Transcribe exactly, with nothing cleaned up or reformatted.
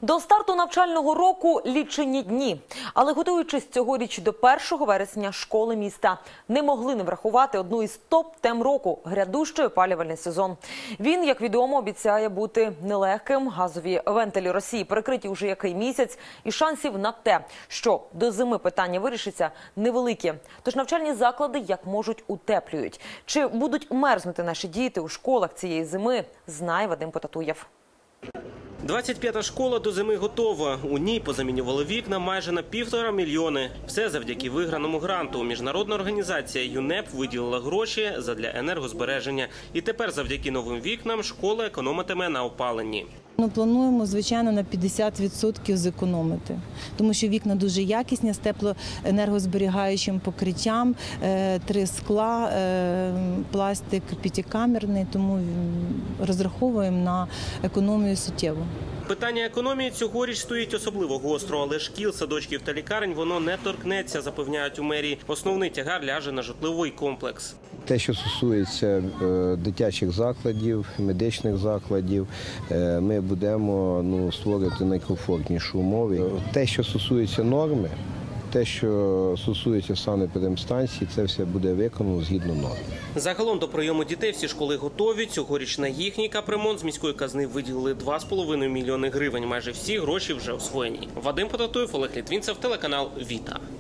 До старту навчального року лічені дні. Але готуючись цьогоріч до першого вересня, школи міста не могли не врахувати одну із топ-тем року – грядущий опалювальний сезон. Він, як відомо, обіцяє бути нелегким. Газові вентилі Росії перекриті уже який місяць. І шансів на те, що до зими питання вирішиться, невеликі. Тож навчальні заклади як можуть утеплюють. Чи будуть мерзнути наші діти у школах цієї зими, знає Вадим Потатуєв. двадцять п'ята школа до зими готова. У ній позамінювали вікна майже на півтора мільйони. Все завдяки виграному гранту. Міжнародна організація ЮНЕП виділила гроші задля енергозбереження. І тепер завдяки новим вікнам школа економитиме на опаленні. Ми плануємо, звичайно, на п'ятдесят відсотків зекономити, тому що вікна дуже якісні, з теплоенергозберігаючим покриттям, три скла, пластик п'ятикамерний, тому розраховуємо на економію суттєву. Питання економії цьогоріч стоїть особливо гостро, але шкіл, садочків та лікарень воно не торкнеться, запевняють у мерії. Основний тягар ляже на житловий комплекс. Те, що стосується дитячих закладів, медичних закладів, ми будемо ну, створити найкомфортніші умови. Те, що стосується норми, те, що стосується санепідемстанції, це все буде виконано згідно норм. Загалом до прийому дітей всі школи готові. Цьогоріч на їхній капремонт з міської казни виділили два з половиною мільйони гривень. Майже всі гроші вже освоєні. Вадим Потатуєв, Олег Літвінцев, телеканал «Віта».